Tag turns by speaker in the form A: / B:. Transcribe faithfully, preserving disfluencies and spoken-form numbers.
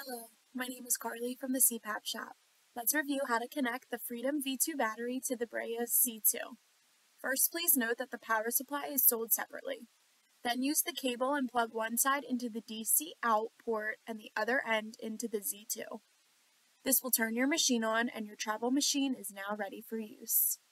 A: Hello, my name is Carly from the C PAP shop. Let's review how to connect the Freedom V two battery to the Breas C two. First, please note that the power supply is sold separately. Then use the cable and plug one side into the D C out port and the other end into the Z two. This will turn your machine on and your travel machine is now ready for use.